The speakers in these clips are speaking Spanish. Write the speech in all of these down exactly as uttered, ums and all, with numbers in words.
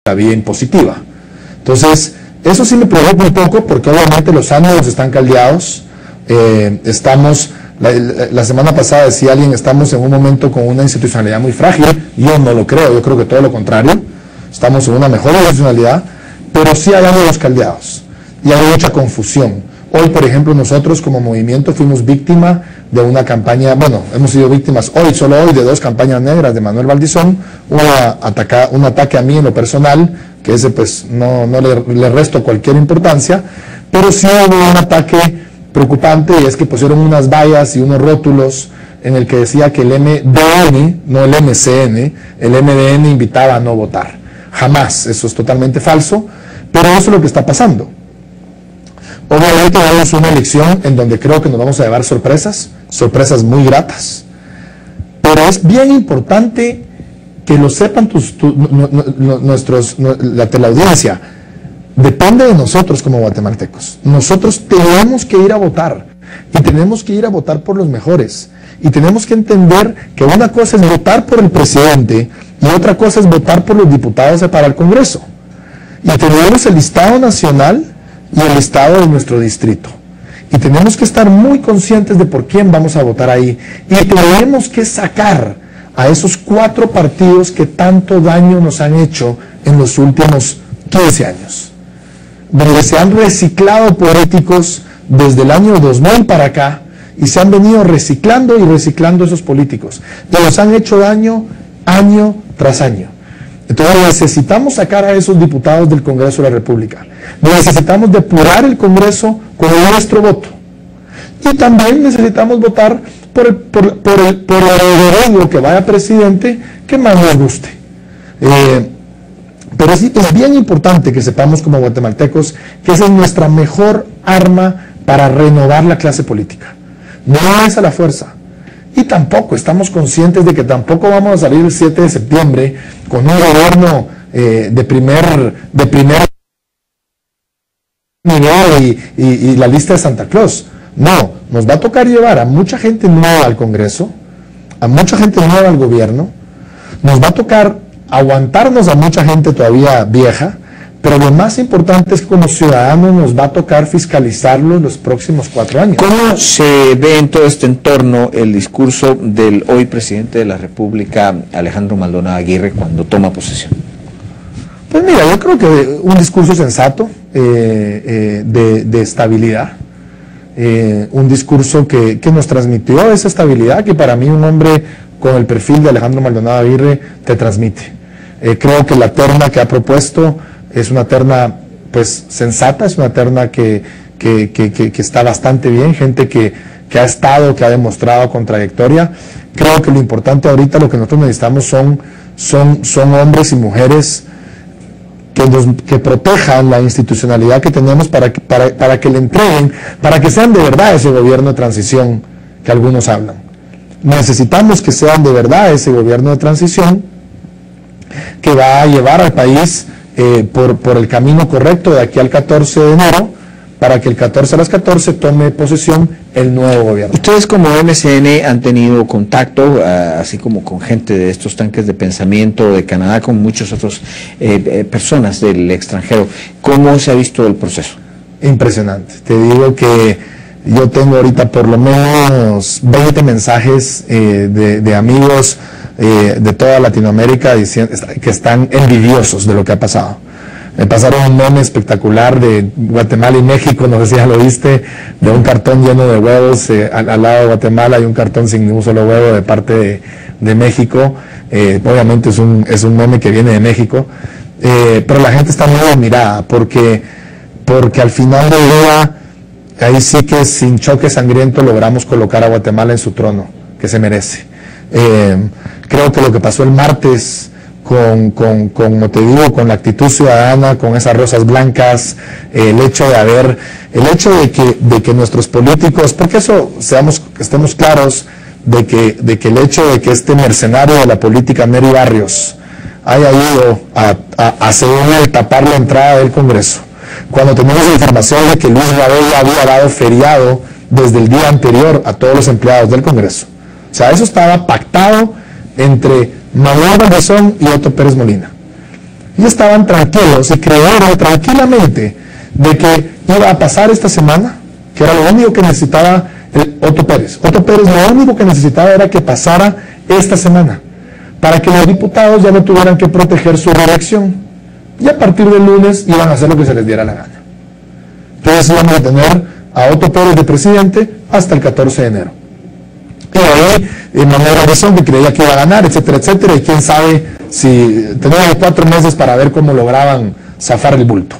la vía impositiva. Entonces, eso sí me preocupa un poco porque obviamente los ánimos están caldeados. Eh, estamos, la, la semana pasada decía alguien, estamos en un momento con una institucionalidad muy frágil. Yo no lo creo, yo creo que todo lo contrario. Estamos en una mejor institucionalidad, pero sí hay ánimos caldeados y hay mucha confusión. Hoy, por ejemplo, nosotros como movimiento fuimos víctima de una campaña, bueno, hemos sido víctimas hoy, solo hoy, de dos campañas negras de Manuel Valdizón, una ataca, un ataque a mí en lo personal, que ese pues no, no le, le resto cualquier importancia, pero sí hubo un ataque preocupante y es que pusieron unas vallas y unos rótulos en el que decía que el M D N, no el M C N, el M D N invitaba a no votar. Jamás, eso es totalmente falso, pero eso es lo que está pasando. Obviamente tenemos una elección en donde creo que nos vamos a llevar sorpresas, sorpresas muy gratas, pero es bien importante que lo sepan tus, tu, no, no, no, nuestros, no, la teleaudiencia. Depende de nosotros como guatemaltecos. Nosotros tenemos que ir a votar y tenemos que ir a votar por los mejores y tenemos que entender que una cosa es votar por el presidente y otra cosa es votar por los diputados para el Congreso. Y tenemos el listado nacional y el listado de nuestro distrito. Y tenemos que estar muy conscientes de por quién vamos a votar ahí. Y tenemos que sacar a esos cuatro partidos que tanto daño nos han hecho en los últimos quince años. Donde se han reciclado políticos desde el año dos mil para acá y se han venido reciclando y reciclando esos políticos. Y nos han hecho daño año tras año. Entonces necesitamos sacar a esos diputados del Congreso de la República. Necesitamos depurar el Congreso con nuestro voto. Y también necesitamos votar por el, por, por el, por el gobierno que vaya presidente que más nos guste. Eh, pero sí, es bien importante que sepamos como guatemaltecos que esa es nuestra mejor arma para renovar la clase política. No es a la fuerza. Y tampoco estamos conscientes de que tampoco vamos a salir el siete de septiembre con un gobierno eh, de primer de primer nivel y, y, y la lista de Santa Claus. No, nos va a tocar llevar a mucha gente nueva al Congreso, a mucha gente nueva al gobierno, nos va a tocar aguantarnos a mucha gente todavía vieja, pero lo más importante es que como ciudadanos nos va a tocar fiscalizarlo en los próximos cuatro años. ¿Cómo se ve en todo este entorno el discurso del hoy presidente de la República, Alejandro Maldonado Aguirre, cuando toma posesión? Pues mira, yo creo que un discurso sensato, eh, eh, de, de estabilidad, eh, un discurso que, que nos transmitió esa estabilidad que para mí un hombre con el perfil de Alejandro Maldonado Aguirre te transmite. Eh, creo que la terna que ha propuesto es una terna pues sensata, es una terna que, que, que, que, que está bastante bien, gente que, que ha estado, que ha demostrado con trayectoria. Creo que lo importante ahorita, lo que nosotros necesitamos son, son, son hombres y mujeres que, nos, que protejan la institucionalidad que tenemos para que, para, para que le entreguen, para que sean de verdad ese gobierno de transición que algunos hablan. Necesitamos que sean de verdad ese gobierno de transición que va a llevar al país Eh, por, por el camino correcto de aquí al catorce de enero, para que el catorce a las catorce tome posesión el nuevo gobierno. Ustedes como M C N han tenido contacto, uh, así como con gente de estos tanques de pensamiento de Canadá, con muchas otras eh, eh, personas del extranjero. ¿Cómo se ha visto el proceso? Impresionante. Te digo que yo tengo ahorita por lo menos veinte mensajes eh, de, de amigos Eh, de toda Latinoamérica diciendo, que están envidiosos de lo que ha pasado. Me pasaron un meme espectacular de Guatemala y México, no sé si ya lo viste, de un cartón lleno de huevos, eh, al, al lado de Guatemala hay un cartón sin un solo huevo de parte de, de México. Eh, obviamente es un, es un meme que viene de México, eh, pero la gente está muy admirada porque, porque al final del día, ahí sí que sin choque sangriento logramos colocar a Guatemala en su trono, que se merece. Eh, creo que lo que pasó el martes con, con, con, como te digo, con la actitud ciudadana, con esas rosas blancas, eh, el hecho de haber, el hecho de que, de que nuestros políticos, porque eso, seamos, estemos claros, de que, de que el hecho de que este mercenario de la política, Nery Barrios, haya ido a, a, a según él, tapar la entrada del Congreso, cuando tenemos la información de que Luis Rabella había dado feriado desde el día anterior a todos los empleados del Congreso. O sea, eso estaba pactado entre Manuel Valdizón y Otto Pérez Molina. y estaban tranquilos y creyeron tranquilamente de que iba a pasar esta semana, que era lo único que necesitaba el Otto Pérez. Otto Pérez lo único que necesitaba era que pasara esta semana, para que los diputados ya no tuvieran que proteger su reelección. Y a partir del lunes iban a hacer lo que se les diera la gana. Entonces íbamos a tener a Otto Pérez de presidente hasta el catorce de enero. Y ahí Manuel Rosón, que creía que iba a ganar, etcétera, etcétera, y quién sabe si tenían cuatro meses para ver cómo lograban zafar el bulto.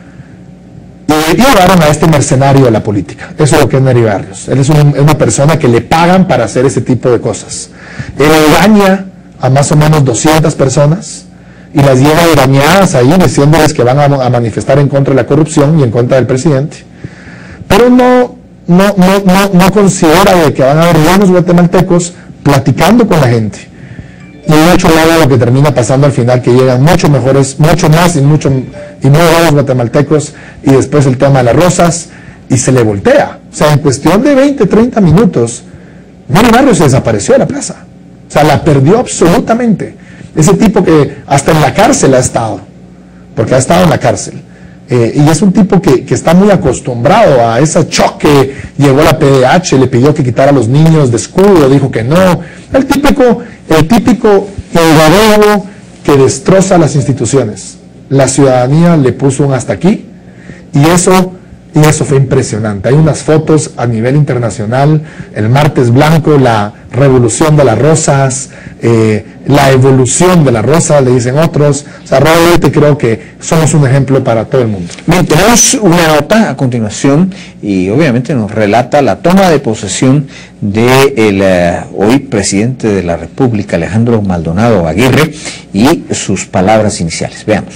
Y llevaron a este mercenario de la política. Eso es lo que es Nery Barrios. Él es un, una persona que le pagan para hacer ese tipo de cosas. Él engaña a más o menos doscientas personas y las lleva engañadas ahí diciéndoles que van a, a manifestar en contra de la corrupción y en contra del presidente. Pero no, no, no, no, no considera de que van a haber buenos guatemaltecos platicando con la gente. Y de hecho luego lo que termina pasando al final, que llegan mucho mejores, mucho más y mucho y muy buenos guatemaltecos, y después el tema de las rosas, y se le voltea. O sea, en cuestión de veinte, treinta minutos, Nery Barrios se desapareció de la plaza. O sea, la perdió absolutamente. Ese tipo que hasta en la cárcel ha estado, porque ha estado en la cárcel. Eh, y es un tipo que, que está muy acostumbrado a ese choque. Llegó la P D H, le pidió que quitara a los niños de escudo, dijo que no. El típico, el típico algarrobo que destroza las instituciones. La ciudadanía le puso un hasta aquí, y eso, y eso fue impresionante. Hay unas fotos a nivel internacional, el martes blanco, la revolución de las rosas, eh, la evolución de las rosas, le dicen otros. O sea, realmente creo que somos un ejemplo para todo el mundo. Bien, tenemos una nota a continuación y obviamente nos relata la toma de posesión del uh, hoy presidente de la República, Alejandro Maldonado Aguirre, y sus palabras iniciales. Veamos.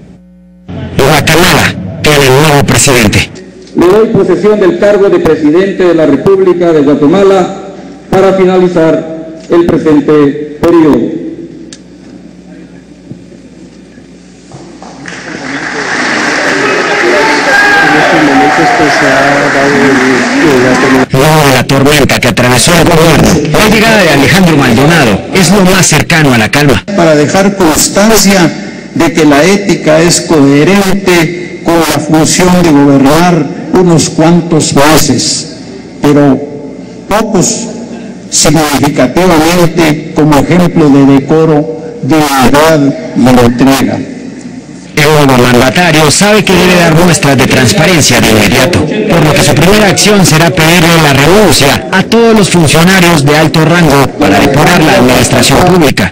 Guatemala tiene el nuevo presidente. Le doy posesión del cargo de presidente de la República de Guatemala para finalizar el presente periodo. Luego de la tormenta que atravesó el gobierno, la llegada de Alejandro Maldonado es lo más cercano a la calma. Para dejar constancia de que la ética es coherente con la función de gobernar unos cuantos meses, pero pocos significativamente como ejemplo de decoro, dignidad y entrega. El nuevo mandatario sabe que debe dar muestras de transparencia de inmediato, por lo que su primera acción será pedirle la renuncia a todos los funcionarios de alto rango para depurar la administración pública.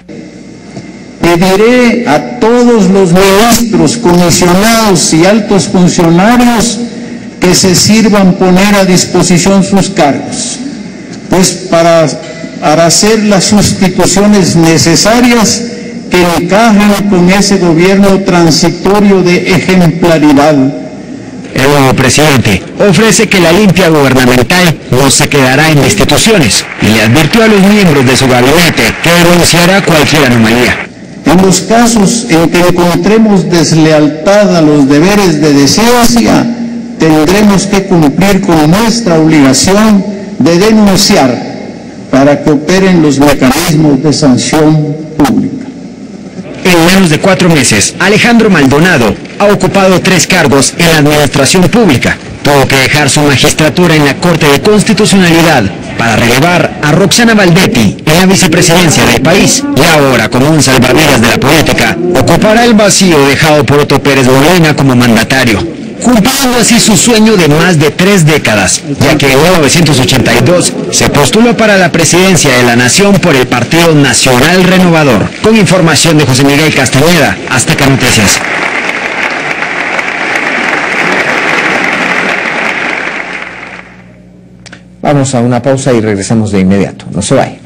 Pediré a todos los ministros, comisionados y altos funcionarios que se sirvan poner a disposición sus cargos, pues para, para hacer las sustituciones necesarias que encajan con ese gobierno transitorio de ejemplaridad. El nuevo presidente ofrece que la limpia gubernamental no se quedará en instituciones y le advirtió a los miembros de su gabinete que denunciará cualquier anomalía. En los casos en que encontremos deslealtad a los deberes de decencia, tendremos que cumplir con nuestra obligación de denunciar para que operen los mecanismos de sanción pública. En menos de cuatro meses, Alejandro Maldonado ha ocupado tres cargos en la administración pública. Tuvo que dejar su magistratura en la Corte de Constitucionalidad para relevar a Roxana Valdetti en la vicepresidencia del país. Y ahora, como un salvavidas de la política, ocupará el vacío dejado por Otto Pérez Molina como mandatario, cumpliendo así su sueño de más de tres décadas, ya que en mil novecientos ochenta y dos se postuló para la presidencia de la nación por el Partido Nacional Renovador. Con información de José Miguel Castañeda, Azteca Noticias. Vamos a una pausa y regresamos de inmediato. No se vaya.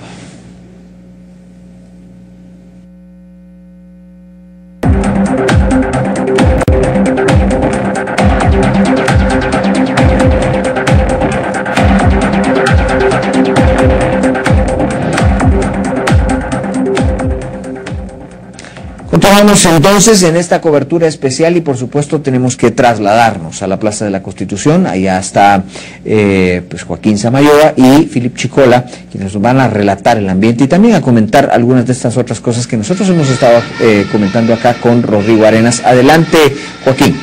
Seguimos entonces en esta cobertura especial y por supuesto tenemos que trasladarnos a la Plaza de la Constitución. Allá está eh, pues Joaquín Samayoa y Philip Chicola, quienes nos van a relatar el ambiente y también a comentar algunas de estas otras cosas que nosotros hemos estado eh, comentando acá con Rodrigo Arenas. Adelante, Joaquín.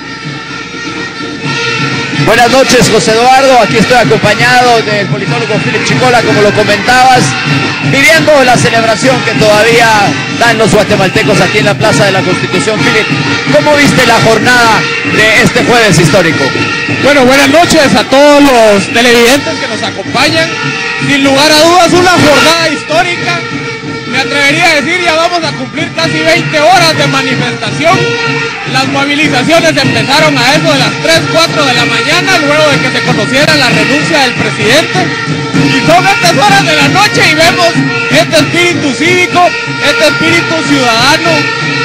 Buenas noches, José Eduardo. Aquí estoy acompañado del politólogo Philip Chicola, como lo comentabas, viviendo la celebración que todavía dan los guatemaltecos aquí en la Plaza de la Constitución. Philip, ¿cómo viste la jornada de este jueves histórico? Bueno, buenas noches a todos los televidentes que nos acompañan. Sin lugar a dudas, una jornada histórica. Me atrevería a decir, ya vamos a cumplir casi veinte horas de manifestación. Las movilizaciones empezaron a eso de las tres, cuatro de la mañana, luego de que se conociera la renuncia del presidente. Y son estas horas de la noche y vemos este espíritu cívico, este espíritu ciudadano,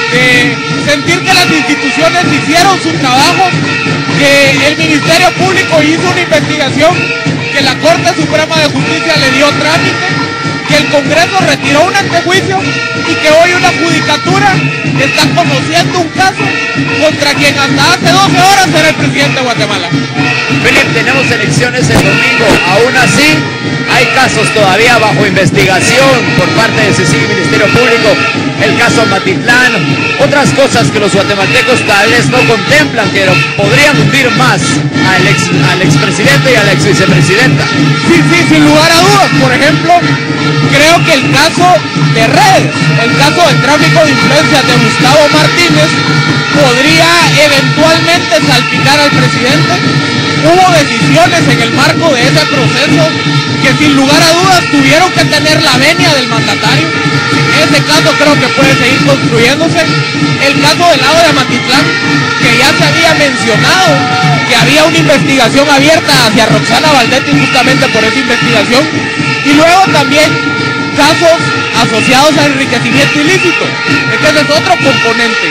de sentir que las instituciones hicieron su trabajo, que el Ministerio Público hizo una investigación, que la Corte Suprema de Justicia le dio trámite, que el Congreso retiró un antejuicio y que hoy una judicatura está conociendo un caso contra quien hasta hace doce horas era el presidente de Guatemala. Philip, tenemos elecciones el domingo, aún así hay casos todavía bajo investigación por parte de CECIG y Ministerio Público, el caso Matitlán, otras cosas que los guatemaltecos tal vez no contemplan, que podrían hundir más al ex, al expresidente y a la ex vicepresidenta. Sí, sí, sin lugar a dudas. Por ejemplo, creo que el caso de redes, el caso del tráfico de influencias de Gustavo Martínez podría eventualmente salpicar al presidente. Hubo decisiones en el marco de ese proceso que sin lugar a dudas tuvieron que tener la venia del mandatario. Ese caso creo que puede seguir construyéndose. El caso del lado de Amatitlán, que ya se había mencionado que había una investigación abierta hacia Roxana Valdetti justamente por esa investigación. Y luego también casos asociados a enriquecimiento ilícito. Este es otro componente.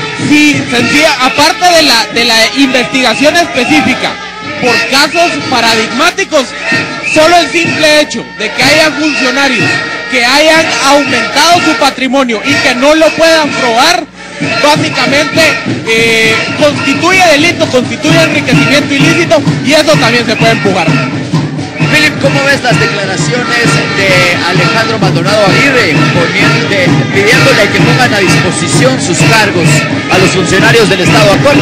Si sencilla, aparte de la, de la investigación específica por casos paradigmáticos, solo el simple hecho de que hayan funcionarios que hayan aumentado su patrimonio y que no lo puedan probar, básicamente eh, constituye delito, constituye enriquecimiento ilícito, y eso también se puede empujar. Philip, ¿cómo ves las declaraciones de Alejandro Maldonado Aguirre poniendo, pidiéndole que pongan a disposición sus cargos a los funcionarios del Estado actual?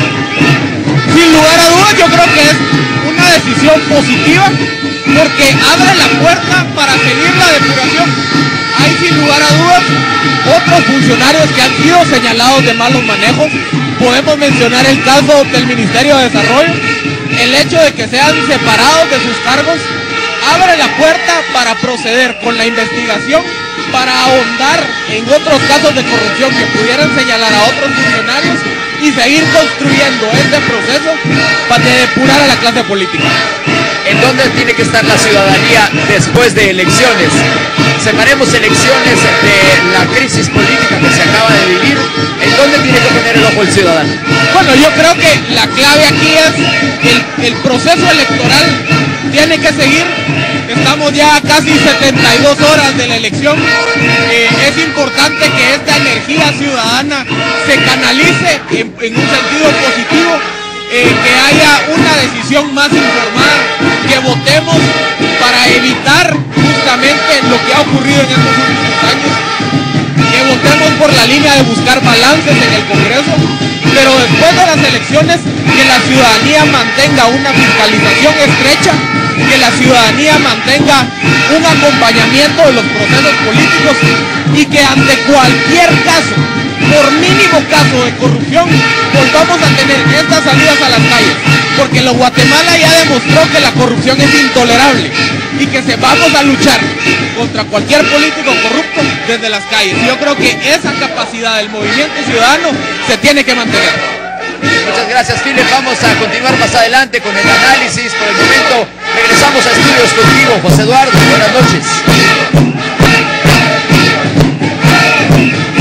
Sin lugar a dudas, yo creo que es una decisión positiva porque abre la puerta para seguir la depuración. Hay sin lugar a dudas otros funcionarios que han sido señalados de malos manejos. Podemos mencionar el caso del Ministerio de Desarrollo. El hecho de que sean separados de sus cargos abre la puerta para proceder con la investigación, para ahondar en otros casos de corrupción que pudieran señalar a otros funcionarios y seguir construyendo este proceso para depurar a la clase política. ¿En dónde tiene que estar la ciudadanía después de elecciones? Separemos elecciones de la crisis política que se acaba de vivir. ¿En dónde tiene que poner el ojo el ciudadano? Bueno, yo creo que la clave aquí es el, el proceso electoral tiene que seguir. Estamos ya a casi setenta y dos horas de la elección. Eh, es importante que esta energía ciudadana se canalice en, en un sentido positivo, eh, que haya una decisión más informada, que votemos para evitar justamente lo que ha ocurrido en estos últimos años, que votemos por la línea de buscar balances en el Congreso, pero después de las elecciones que la ciudadanía mantenga una fiscalización estrecha, que la ciudadanía mantenga un acompañamiento de los procesos políticos y que ante cualquier caso, por mínimo caso de corrupción, volvamos a tener estas salidas a las calles, porque la Guatemala ya demostró que la corrupción es intolerable y que se vamos a luchar contra cualquier político corrupto desde las calles. Yo creo que esa capacidad del movimiento ciudadano se tiene que mantener. Muchas gracias, Philip. Vamos a continuar más adelante con el análisis. Por el momento regresamos a estudios contigo, José Eduardo. Buenas noches.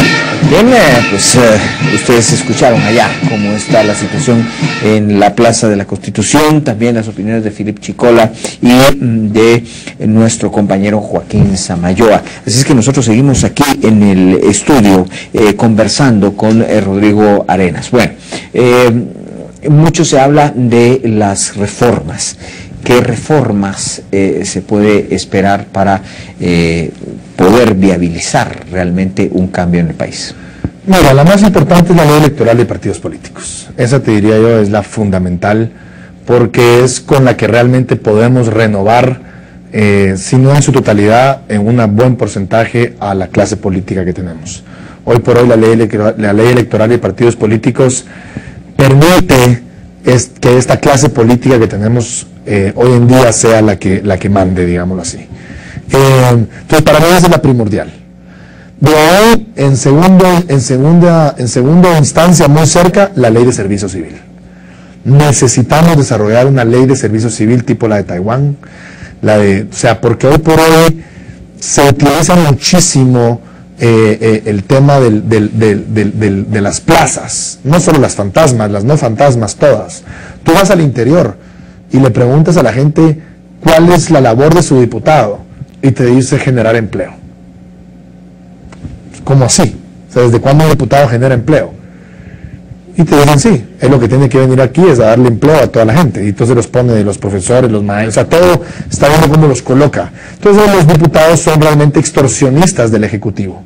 Bien, eh, pues eh, ustedes escucharon allá cómo está la situación en la Plaza de la Constitución, también las opiniones de Philip Chicola y mm, de eh, nuestro compañero Joaquín Samayoa. Así es que nosotros seguimos aquí en el estudio eh, conversando con eh, Rodrigo Arenas. Bueno, eh, mucho se habla de las reformas. ¿Qué reformas eh, se puede esperar para eh, poder viabilizar realmente un cambio en el país? Mira, la más importante es la ley electoral de partidos políticos. Esa, te diría yo, es la fundamental, porque es con la que realmente podemos renovar, eh, si no en su totalidad, en un buen porcentaje a la clase política que tenemos. Hoy por hoy la ley, la ley electoral de partidos políticos permite es que esta clase política que tenemos eh, hoy en día sea la que, la que mande, digámoslo así. Eh, entonces, para mí esa es la primordial. De ahí, en, segundo, en, segunda, en segunda instancia, muy cerca, la ley de servicio civil. Necesitamos desarrollar una ley de servicio civil tipo la de Taiwán, la de, o sea, porque hoy por hoy se utiliza muchísimo eh, eh, el tema del, del, del, del, del, de las plazas, no solo las fantasmas, las no fantasmas, todas. Tú vas al interior y le preguntas a la gente cuál es la labor de su diputado y te dice generar empleo. ¿Cómo así? O sea, ¿desde cuándo un diputado genera empleo? Y te dicen, sí, es lo que tiene que venir aquí, es a darle empleo a toda la gente. Y entonces los pone los profesores, los maestros, o sea, todo está viendo cómo los coloca. Entonces los diputados son realmente extorsionistas del Ejecutivo.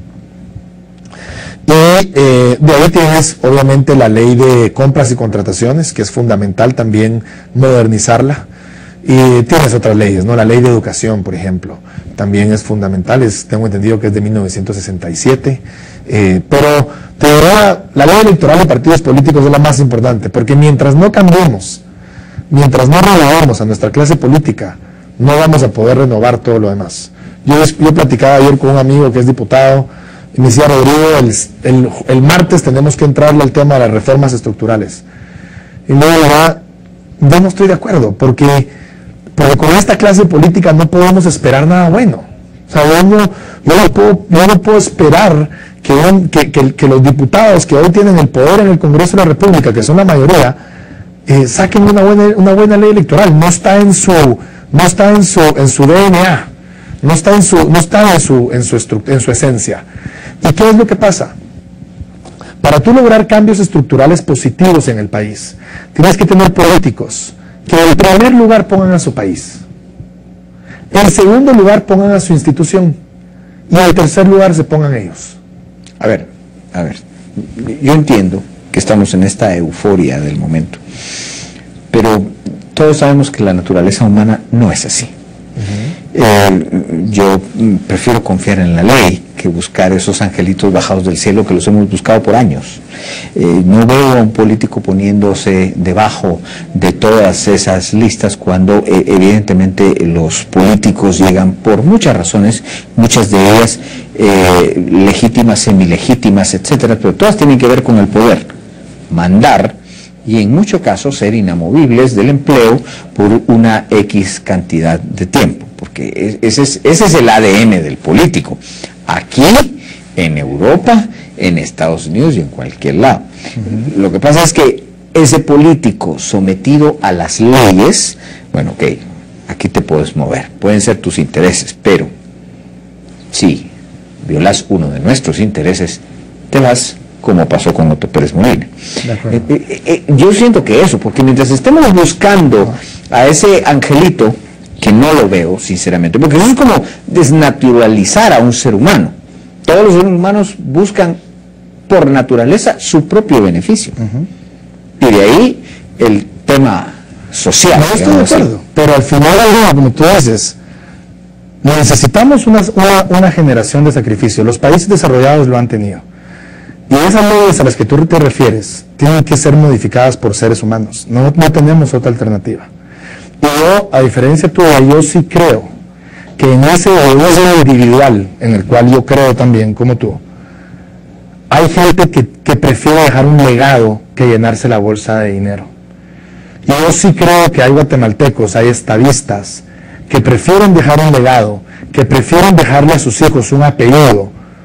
Y eh, de ahí tienes, obviamente, la ley de compras y contrataciones, que es fundamental también modernizarla. Y tienes otras leyes, ¿no? La ley de educación, por ejemplo, también es fundamental, es, tengo entendido que es de mil novecientos sesenta y siete, eh, pero te dirá, la ley electoral de partidos políticos es la más importante, porque mientras no cambiemos, mientras no renovemos a nuestra clase política, no vamos a poder renovar todo lo demás. Yo, yo platicaba ayer con un amigo que es diputado, y me decía, Rodrigo, el, el, el martes tenemos que entrarle al tema de las reformas estructurales. Y luego, la verdad, yo no estoy de acuerdo, porque Porque con esta clase política no podemos esperar nada bueno. O sea, yo no, yo no, puedo, yo no puedo esperar que, un, que, que, que los diputados que hoy tienen el poder en el Congreso de la República, que son la mayoría, eh, saquen una buena, una buena ley electoral. No está en su, no está en su, en su D N A, no está en su, no está en su, en su, en su esencia. ¿Y qué es lo que pasa? Para tú lograr cambios estructurales positivos en el país, tienes que tener políticos que en primer lugar pongan a su país, en segundo lugar pongan a su institución y en tercer lugar se pongan ellos. A ver, a ver, yo entiendo que estamos en esta euforia del momento, pero todos sabemos que la naturaleza humana no es así. Uh-huh. eh, yo prefiero confiar en la ley que buscar esos angelitos bajados del cielo que los hemos buscado por años. Eh, no veo a un político poniéndose debajo de todas esas listas cuando eh, evidentemente los políticos llegan por muchas razones, muchas de ellas eh, legítimas, semilegítimas, etcétera, pero todas tienen que ver con el poder, mandar y en muchos casos ser inamovibles del empleo por una X cantidad de tiempo, porque ese es, ese es el A D N del político. Aquí, en Europa, en Estados Unidos y en cualquier lado. Uh-huh. Lo que pasa es que ese político sometido a las leyes, bueno, ok, aquí te puedes mover, pueden ser tus intereses, pero si violas uno de nuestros intereses, te vas, como pasó con Otto Pérez Molina. Eh, eh, eh, yo siento que eso, porque mientras estemos buscando a ese angelito, que no lo veo, sinceramente, porque eso es como desnaturalizar a un ser humano. Todos los seres humanos buscan, por naturaleza, su propio beneficio. Uh-huh. Y de ahí el tema social. No estoy de acuerdo, así. Pero al final, como tú dices, necesitamos una, una, una generación de sacrificio. Los países desarrollados lo han tenido. Y esas leyes a las que tú te refieres tienen que ser modificadas por seres humanos. No, no tenemos otra alternativa. Y yo, a diferencia tuya, yo sí creo que en ese orden individual, en el cual yo creo también, como tú, hay gente que, que prefiere dejar un legado que llenarse la bolsa de dinero. Y yo sí creo que hay guatemaltecos, hay estadistas, que prefieren dejar un legado, que prefieren dejarle a sus hijos un apellido,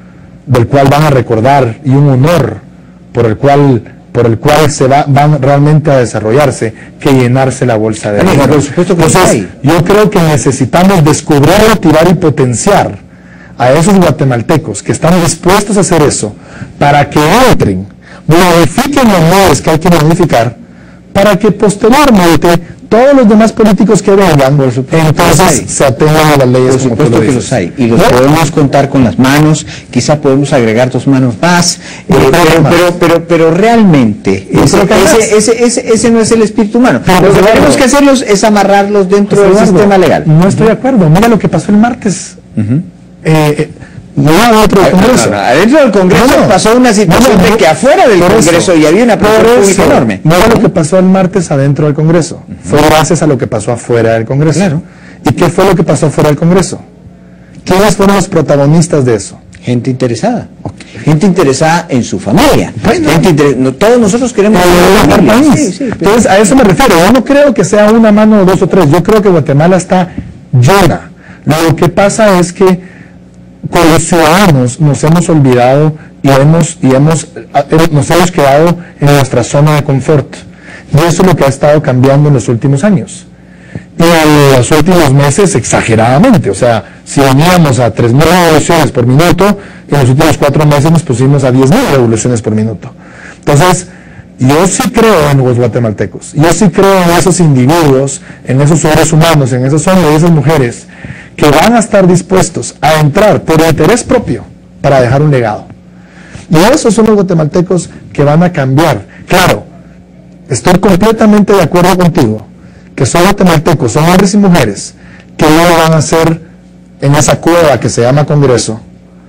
del cual van a recordar y un honor por el cual por el cual se va, van realmente a desarrollarse, que llenarse la bolsa de dinero. Por supuesto que Entonces, hay. yo creo que necesitamos descubrir, motivar y potenciar a esos guatemaltecos que están dispuestos a hacer eso, para que entren, modifiquen los modos que hay que modificar, para que posteriormente todos los demás políticos que vengan, entonces se atengan a las leyes. Por supuesto que los hay, y los ¿no? podemos contar con las manos, quizá podemos agregar dos manos más, eh, No, pero, más. pero, pero, pero realmente Yo ese, creo que más. ese, ese, ese, ese no es el espíritu humano. Pero, Lo que Eduardo, tenemos que hacerlos es amarrarlos dentro del Eduardo, sistema legal. No estoy de acuerdo. Mira lo que pasó el martes. Uh-huh. eh, eh, no adentro del Congreso. No, no, adentro del Congreso No, no. pasó una situación No, no, de que afuera del por Congreso eso, y había una por presión pública eso, enorme. Mira lo que pasó el martes adentro del Congreso. Fue gracias a lo que pasó afuera del Congreso. Claro. ¿Y qué fue lo que pasó afuera del Congreso? ¿Quiénes fueron los protagonistas de eso? Gente interesada, gente interesada en su familia. Bueno. Gente inter- no, todos nosotros queremos Pero una en el familia. país. Sí, sí, pero- Entonces, a eso me refiero. Yo no creo que sea una mano o dos o tres. Yo creo que Guatemala está llena. Lo que pasa es que con los ciudadanos nos hemos olvidado y hemos y hemos nos hemos quedado en nuestra zona de confort. Y eso es lo que ha estado cambiando en los últimos años. Y en los últimos meses exageradamente. O sea, si veníamos a tres mil revoluciones por minuto, en los últimos cuatro meses nos pusimos a diez mil revoluciones por minuto. Entonces, yo sí creo en los guatemaltecos. Yo sí creo en esos individuos, en esos seres humanos, en esos hombres y esas mujeres que van a estar dispuestos a entrar por interés propio para dejar un legado. Y esos son los guatemaltecos que van a cambiar. Claro, estoy completamente de acuerdo contigo, que son guatemaltecos, son hombres y mujeres, que no lo van a hacer en esa cueva que se llama Congreso,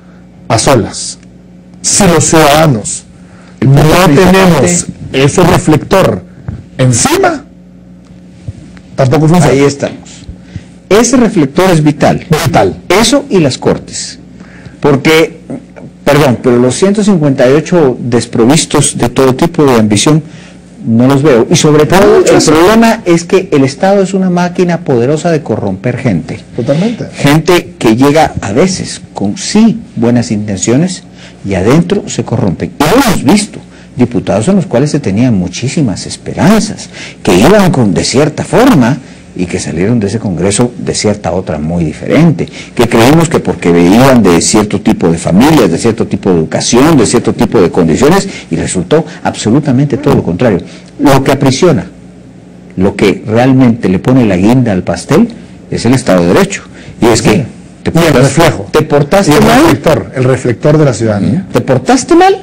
a solas. Si los ciudadanos no tenemos ese reflector encima, tampoco funciona. Ahí estamos. Ese reflector es vital. Vital. Eso y las cortes. Porque, perdón, pero los ciento cincuenta y ocho desprovistos de todo tipo de ambición no los veo. Y sobre todo, el problema es que el Estado es una máquina poderosa de corromper gente. Totalmente. Gente que llega a veces con sí buenas intenciones y adentro se corrompen. Y lo hemos visto. Diputados en los cuales se tenían muchísimas esperanzas, que iban con, de cierta forma, y que salieron de ese Congreso de cierta otra muy diferente, que creímos que porque venían de cierto tipo de familias, de cierto tipo de educación, de cierto tipo de condiciones, y resultó absolutamente todo lo contrario. Lo que aprisiona, lo que realmente le pone la guinda al pastel, es el Estado de Derecho. Y es que te Y el portaste, reflejo. te Y portaste el mal, reflector, el reflector de la ciudadanía. te portaste mal,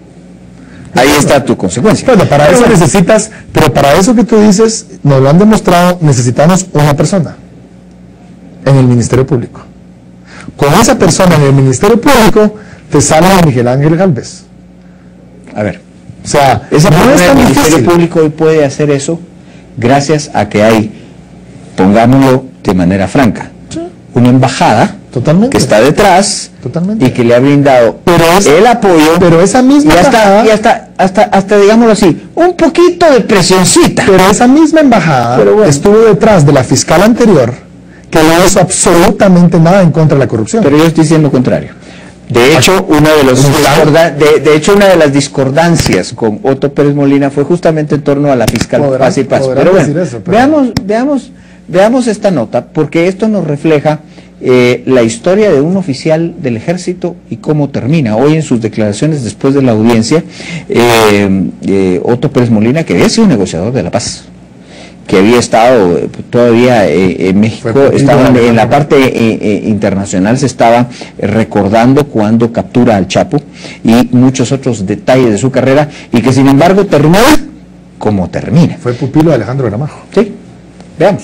ahí está tu consecuencia. Bueno, para Pero eso bueno, necesitas, pero para eso que tú dices, nos lo han demostrado, necesitamos una persona en el Ministerio Público. Con esa persona en el Ministerio Público te sale a Miguel Ángel Gálvez. a ver, O sea, esa no persona es del tan Ministerio difícil. Público hoy puede hacer eso gracias a que hay, pongámoslo de manera franca, una embajada Totalmente. que está detrás Totalmente. y que le ha brindado Pero es- el apoyo, pero esa misma y hasta, embajada- y hasta, hasta, hasta digámoslo así, un poquito de presioncita. Pero esa misma embajada Pero bueno. estuvo detrás de la fiscal anterior que no hizo absolutamente nada en contra de la corrupción. Pero yo estoy diciendo lo contrario. De hecho, una de, los discorda- de, de hecho, una de las discordancias con Otto Pérez Molina fue justamente en torno a la fiscal Podrán- Paz y Paz. podrán Pero bueno, decir eso, pero- veamos, veamos, veamos esta nota, porque esto nos refleja eh, la historia de un oficial del ejército y cómo termina. Hoy en sus declaraciones después de la audiencia, eh, eh, Otto Pérez Molina, que había sido negociador de la paz, que había estado eh, todavía eh, en México, Fue estaban pupilo de en la Alejandro. parte eh, eh, internacional, se estaba eh, recordando cuando captura al Chapo y muchos otros detalles de su carrera, y que sin embargo termina como termina. Fue pupilo de Alejandro Gramajo. ¿Sí? Veamos.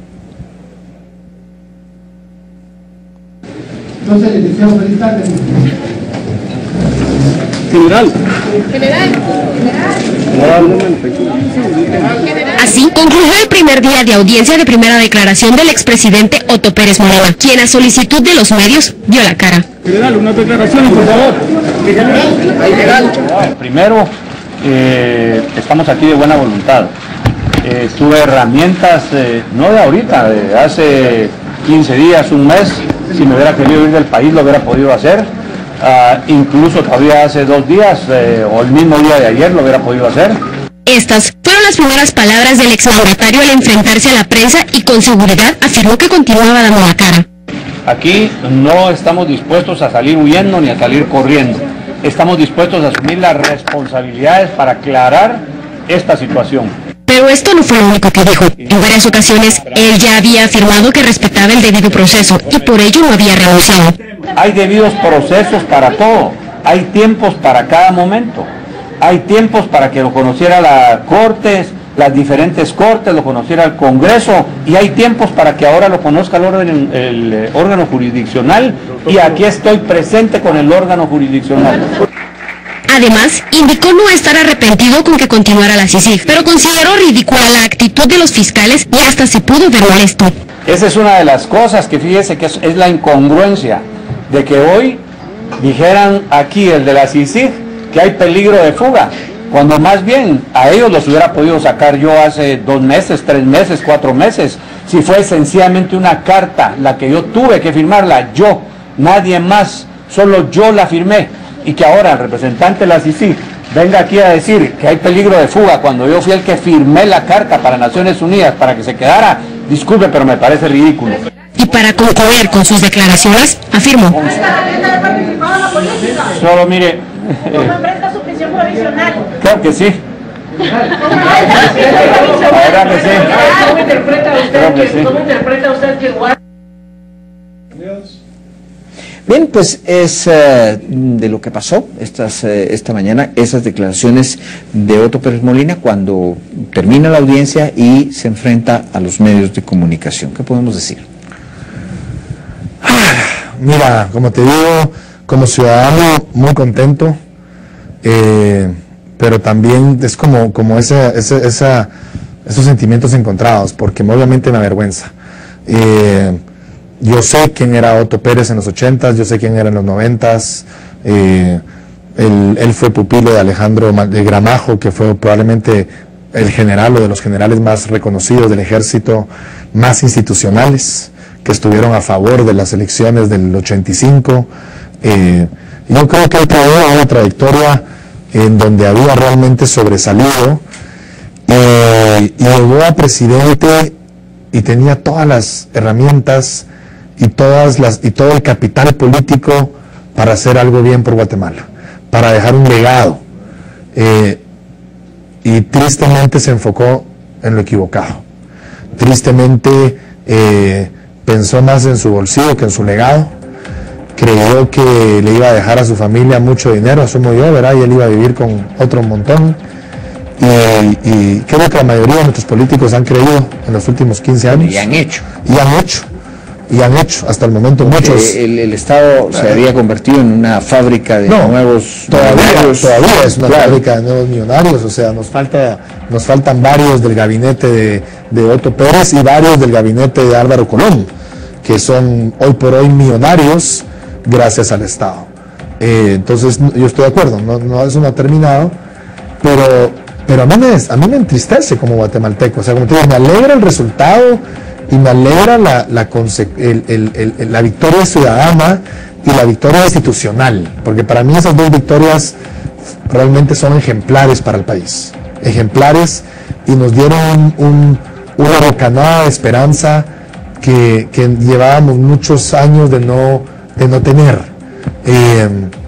Entonces, les deseo feliz tarde. General. Así concluyó el primer día de audiencia de primera declaración del expresidente Otto Pérez Molina, quien a solicitud de los medios dio la cara. General, unas declaraciones, por favor. Primero, eh, estamos aquí de buena voluntad. Eh, tuve herramientas, eh, no de ahorita, de hace quince días, un mes. Si me hubiera querido ir del país lo hubiera podido hacer. uh, incluso todavía hace dos días eh, o el mismo día de ayer lo hubiera podido hacer. Estas fueron las primeras palabras del exmandatario al enfrentarse a la prensa y con seguridad afirmó que continuaba dando la cara. Aquí no estamos dispuestos a salir huyendo ni a salir corriendo. Estamos dispuestos a asumir las responsabilidades para aclarar esta situación. Pero esto no fue lo único que dijo. En varias ocasiones, él ya había afirmado que respetaba el debido proceso y por ello no había renunciado. Hay debidos procesos para todo. Hay tiempos para cada momento. Hay tiempos para que lo conociera la Corte, las diferentes Cortes, lo conociera el Congreso, y hay tiempos para que ahora lo conozca el órgano, el órgano jurisdiccional, y aquí estoy presente con el órgano jurisdiccional. Además, indicó no estar arrepentido con que continuara la CICIG, pero consideró ridícula la actitud de los fiscales y hasta se pudo ver molesto. Esa es una de las cosas que fíjese que es, es la incongruencia de que hoy dijeran aquí el de la CICIG que hay peligro de fuga, cuando más bien a ellos los hubiera podido sacar yo hace dos meses, tres meses, cuatro meses, si fue sencillamente una carta la que yo tuve que firmarla, yo, nadie más, solo yo la firmé, y que ahora el representante de la CICIG venga aquí a decir que hay peligro de fuga cuando yo fui el que firmé la carta para Naciones Unidas para que se quedara, disculpe, pero me parece ridículo. Y para concluir con sus declaraciones, afirmó: solo mire, ¿Cómo enfrenta su prisión provisional? Claro que sí. ¿Verdad que sí? ¿Cómo interpreta usted que, sí. ¿Cómo interpreta usted que guarda? Bien, pues es uh, de lo que pasó estas, uh, esta mañana, esas declaraciones de Otto Pérez Molina cuando termina la audiencia y se enfrenta a los medios de comunicación. ¿Qué podemos decir? Mira, como te digo, como ciudadano muy contento, eh, pero también es como, como ese, ese, esa, esos sentimientos encontrados, porque obviamente me avergüenza. Eh, yo sé quién era Otto Pérez en los ochentas, yo sé quién era en los noventas, eh, él, él fue pupilo de Alejandro de Gramajo, que fue probablemente el general o de los generales más reconocidos del ejército, más institucionales, que estuvieron a favor de las elecciones del ochenta y cinco. Eh, yo creo que él traía una trayectoria en donde había realmente sobresalido, eh, y llegó a presidente y tenía todas las herramientas y todas las y todo el capital político para hacer algo bien por Guatemala, para dejar un legado, eh, y tristemente se enfocó en lo equivocado. Tristemente eh, pensó más en su bolsillo que en su legado. Creyó que le iba a dejar a su familia mucho dinero, asumo yo, ¿verdad? Y él iba a vivir con otro montón. Y, y creo que la mayoría de nuestros políticos han creído en los últimos quince años. Y han hecho. Y han hecho. Y han hecho, hasta el momento. Porque muchos. El, el Estado se había convertido en una fábrica de no, nuevos todavía, millonarios. Todavía es una claro. fábrica de nuevos millonarios, o sea, nos falta, nos faltan varios del gabinete de, de Otto Pérez y varios del gabinete de Álvaro Colón, que son hoy por hoy millonarios gracias al Estado. Eh, entonces, yo estoy de acuerdo, no, no, eso no ha terminado, pero, pero a, mí me, a mí me entristece como guatemalteco, o sea, como te digo, me alegra el resultado y me alegra la, la, el, el, el, la victoria ciudadana y la victoria institucional, porque para mí esas dos victorias realmente son ejemplares para el país, ejemplares, y nos dieron un, una bocanada de esperanza que, que llevábamos muchos años de no de no tener, eh,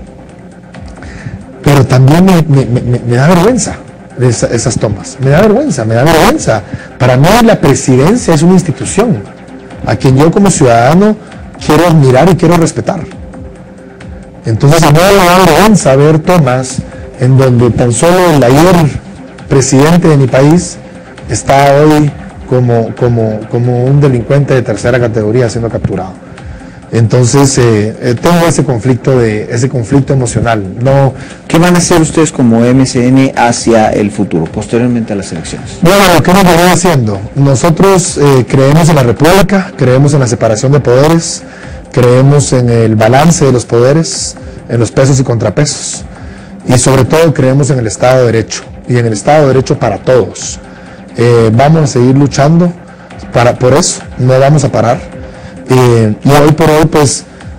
pero también me, me, me, me da vergüenza esa, esas tomas, me da vergüenza, me da vergüenza. Para mí la presidencia es una institución a quien yo como ciudadano quiero admirar y quiero respetar. Entonces a mí me da vergüenza ver tomas en donde tan solo el ayer presidente de mi país está hoy como, como, como un delincuente de tercera categoría siendo capturado. Entonces eh, eh, tengo ese conflicto de ese conflicto emocional. No, ¿qué van a hacer ustedes como M C N hacia el futuro, posteriormente a las elecciones? Bueno, ¿qué nos vamos haciendo? Nosotros eh, creemos en la República, creemos en la separación de poderes, creemos en el balance de los poderes, en los pesos y contrapesos, y sobre todo creemos en el Estado de Derecho y en el Estado de Derecho para todos. Eh, vamos a seguir luchando para por eso, no vamos a parar. Eh, y hoy por hoy pues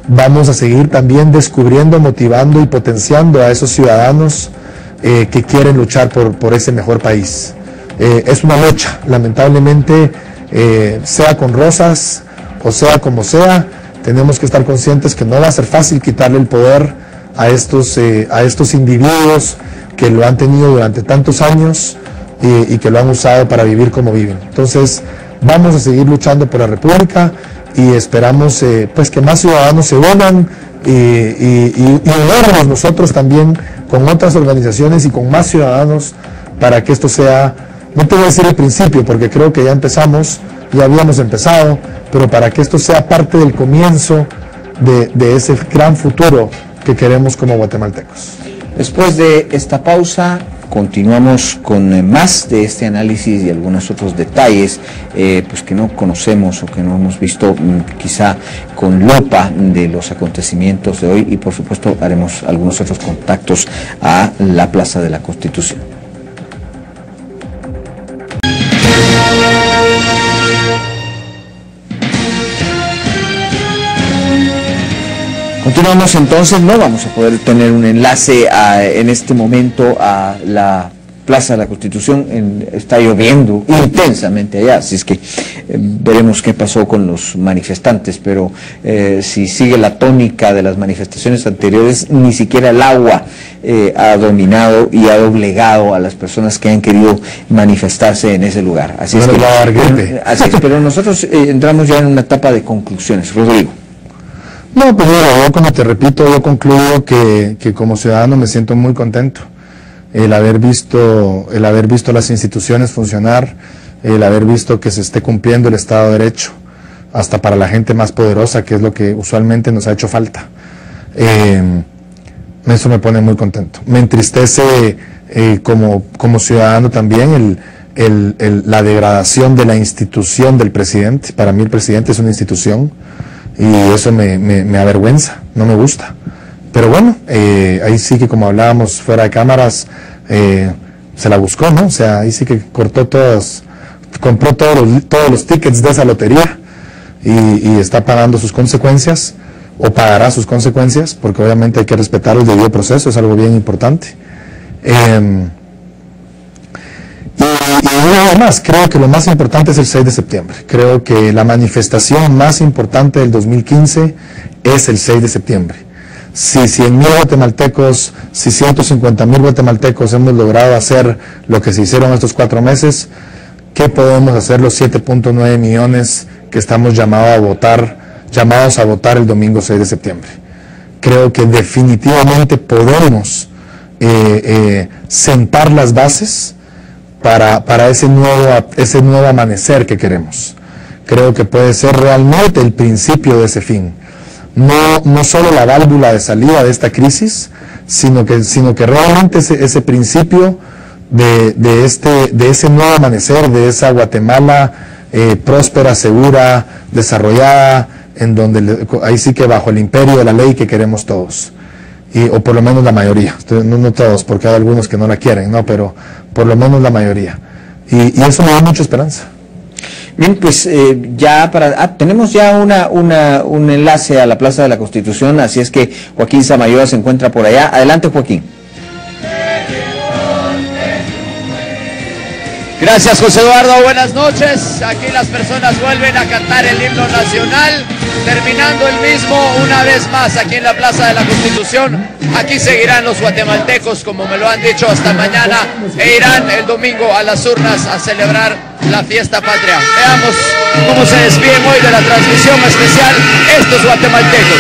vamos a seguir también descubriendo, motivando y potenciando a esos ciudadanos eh, que quieren luchar por, por ese mejor país. Eh, es una lucha, lamentablemente, eh, sea con rosas o sea como sea, tenemos que estar conscientes que no va a ser fácil quitarle el poder a estos, eh, a estos individuos que lo han tenido durante tantos años y, y que lo han usado para vivir como viven. Entonces, vamos a seguir luchando por la República y esperamos eh, pues que más ciudadanos se unan y, y, y, y unirnos nosotros también con otras organizaciones y con más ciudadanos para que esto sea, no te voy a decir el principio porque creo que ya empezamos, ya habíamos empezado, pero para que esto sea parte del comienzo de, de ese gran futuro que queremos como guatemaltecos. Después de esta pausa, continuamos con más de este análisis y algunos otros detalles eh, pues que no conocemos o que no hemos visto quizá con lupa de los acontecimientos de hoy, y por supuesto haremos algunos otros contactos a la Plaza de la Constitución. Continuamos entonces, no vamos a poder tener un enlace a, en este momento a la Plaza de la Constitución, en, está lloviendo intensamente allá, así es que eh, veremos qué pasó con los manifestantes, pero eh, si sigue la tónica de las manifestaciones anteriores, ni siquiera el agua eh, ha dominado y ha doblegado a las personas que han querido manifestarse en ese lugar. Así es que, pero, así es, pero nosotros eh, entramos ya en una etapa de conclusiones. Rodrigo. No, pues yo como te repito, yo concluyo que, que como ciudadano me siento muy contento. El haber visto, el haber visto las instituciones funcionar, el haber visto que se esté cumpliendo el Estado de Derecho, hasta para la gente más poderosa, que es lo que usualmente nos ha hecho falta. Eh, eso me pone muy contento. Me entristece eh, como, como ciudadano también el, el, el, la degradación de la institución del presidente. Para mí el presidente es una institución. Y eso me, me, me avergüenza, no me gusta. Pero bueno, eh, ahí sí que como hablábamos fuera de cámaras, eh, se la buscó, ¿no? O sea, ahí sí que cortó todos, compró todos los, todos los tickets de esa lotería y, y está pagando sus consecuencias, o pagará sus consecuencias, porque obviamente hay que respetar el debido proceso, es algo bien importante. Eh, Y nada más, creo que lo más importante es el seis de septiembre. Creo que la manifestación más importante del dos mil quince es el seis de septiembre. Si cien mil guatemaltecos, si ciento cincuenta mil guatemaltecos hemos logrado hacer lo que se hicieron estos cuatro meses, ¿qué podemos hacer los siete punto nueve millones que estamos llamados a votar, llamados a votar el domingo seis de septiembre? Creo que definitivamente podemos eh, eh, sentar las bases para, para ese nuevo, ese nuevo amanecer que queremos. Creo que puede ser realmente el principio de ese fin. No, no solo la válvula de salida de esta crisis, sino que, sino que realmente ese, ese principio de, de, este, de ese nuevo amanecer, de esa Guatemala eh, próspera, segura, desarrollada, en donde le, ahí sí que bajo el imperio de la ley que queremos todos. Y, o por lo menos la mayoría, no, no todos, porque hay algunos que no la quieren, no, pero por lo menos la mayoría. Y, y eso me da mucha esperanza. Bien, pues eh, ya para ah, tenemos ya una, una un enlace a la Plaza de la Constitución, así es que Joaquín Samayoa se encuentra por allá. Adelante, Joaquín. Gracias, José Eduardo, buenas noches. Aquí las personas vuelven a cantar el himno nacional, terminando el mismo una vez más aquí en la Plaza de la Constitución. Aquí seguirán los guatemaltecos, como me lo han dicho, hasta mañana, e irán el domingo a las urnas a celebrar la fiesta patria. Veamos cómo se despiden hoy de la transmisión especial estos guatemaltecos.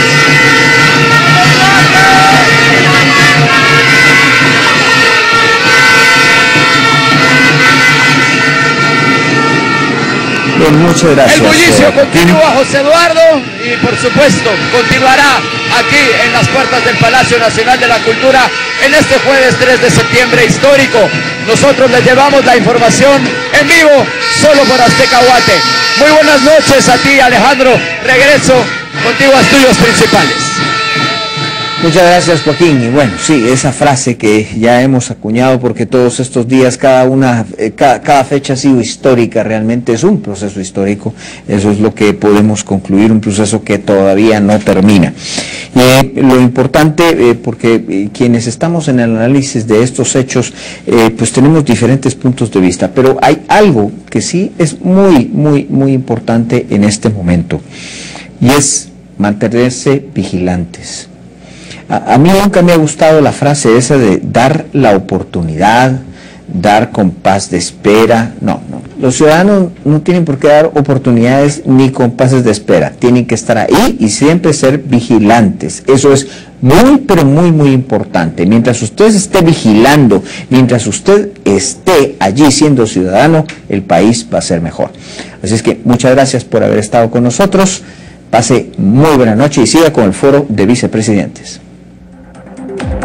Bien, muchas gracias. El bullicio continúa, José Eduardo, y por supuesto continuará aquí en las puertas del Palacio Nacional de la Cultura en este jueves tres de septiembre histórico. Nosotros les llevamos la información en vivo solo por Azteca Guate. Muy buenas noches a ti, Alejandro. Regreso contigo a estudios principales. Muchas gracias, Joaquín. Y bueno, sí, esa frase que ya hemos acuñado porque todos estos días, cada una, eh, cada, cada fecha ha sido histórica, realmente es un proceso histórico. Eso es lo que podemos concluir, un proceso que todavía no termina. Eh, lo importante, eh, porque eh, quienes estamos en el análisis de estos hechos, eh, pues tenemos diferentes puntos de vista, pero hay algo que sí es muy, muy, muy importante en este momento, y es mantenerse vigilantes. A, a mí nunca me ha gustado la frase esa de dar la oportunidad, dar compás de espera. No, no. Los ciudadanos no tienen por qué dar oportunidades ni compases de espera. Tienen que estar ahí y siempre ser vigilantes. Eso es muy, pero muy, muy importante. Mientras usted esté vigilando, mientras usted esté allí siendo ciudadano, el país va a ser mejor. Así es que muchas gracias por haber estado con nosotros. Pase muy buena noche y siga con el foro de vicepresidentes.